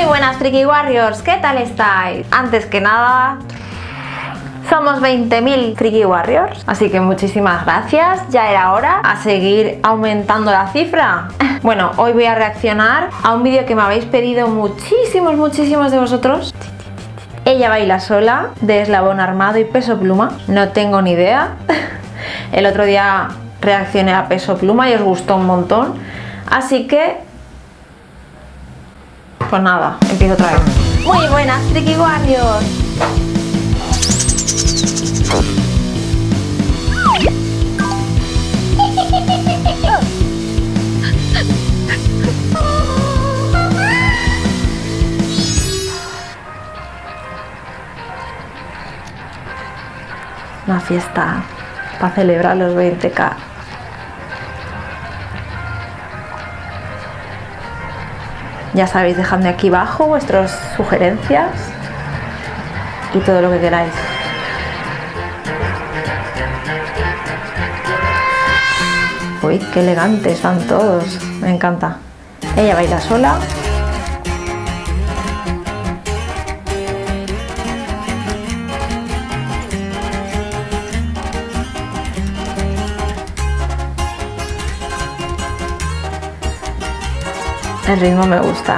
Muy buenas Friki Warriors, ¿qué tal estáis? Antes que nada, somos 20.000 Friki Warriors, así que muchísimas gracias, ya era hora a seguir aumentando la cifra. Bueno, hoy voy a reaccionar a un vídeo que me habéis pedido muchísimos de vosotros. Ella baila sola, de Eslabón Armado y Peso Pluma. No tengo ni idea. El otro día reaccioné a Peso Pluma y os gustó un montón. Así que, pues nada, empiezo otra vez. Muy buenas Friki Warriors. Una fiesta para celebrar los 20K. Ya sabéis, dejadme aquí abajo vuestras sugerencias y todo lo que queráis. Uy, qué elegantes van todos, me encanta. Ella baila sola. El ritmo me gusta.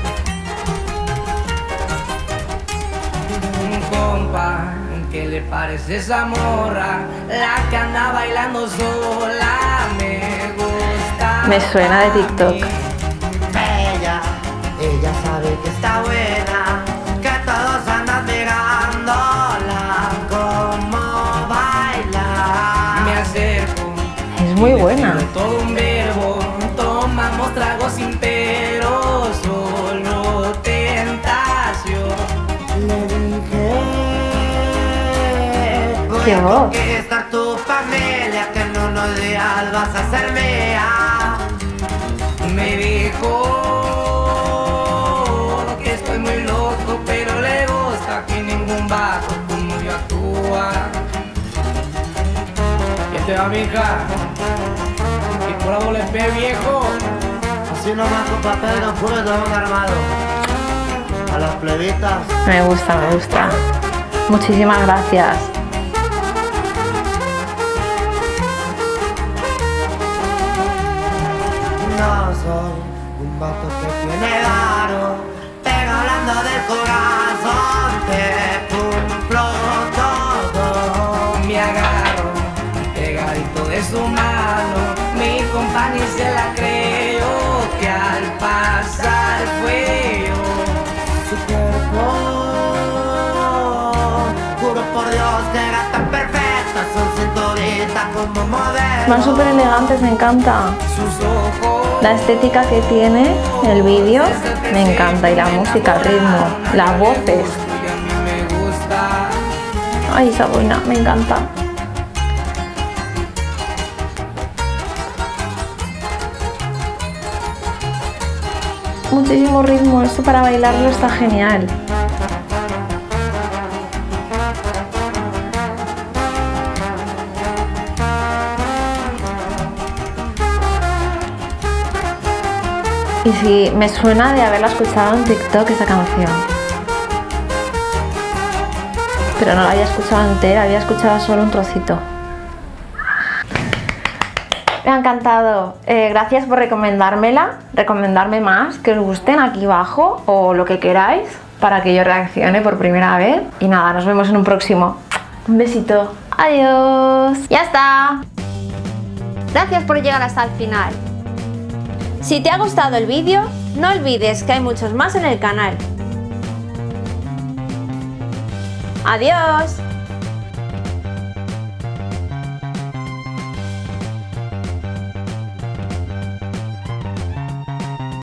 Compa, ¿qué le parece esa morra? La que anda bailando sola, me gusta. Me suena de TikTok. Ella sabe que está buena, que todos andan mirándola como baila. Me acerco. Es muy buena. Todo un verbo, tomamos tragos sin pero, solo tentación. Le dije, qué voz. voy a conquistar tu familia, que en unos días vas a ser mía. Me dijo que estoy muy loco, pero le gusta que ningún vato como yo actúa. ¿Qué te va, mija? Y por algo le pe, viejo. Así nomás con papel no puro Eslabón Armado. A las plebitas. Me gusta, me gusta. Muchísimas gracias. No soy un vato que tiene varo, pero hablando del corazón te cumplo todo. Me agarro pegadito de su mano, mi compañía se la creyó, que al pasar fue yo. Su cuerpo, juro por Dios que era tan perfecta, son cinturitas como modelos. Van súper elegantes, me encanta. Sus ojos, La estética que tiene el vídeo me encanta, y la música, el ritmo, las voces. Ay, esa boina, me encanta. Muchísimo ritmo, esto para bailarlo está genial. Y sí, me suena de haberla escuchado en TikTok esa canción. Pero no la había escuchado entera, había escuchado solo un trocito. Me ha encantado. Gracias por recomendármela, recomendarme más que os gusten aquí abajo o lo que queráis para que yo reaccione por primera vez. Y nada, nos vemos en un próximo. Un besito. Adiós. Ya está. Gracias por llegar hasta el final. Si te ha gustado el vídeo, no olvides que hay muchos más en el canal. ¡Adiós!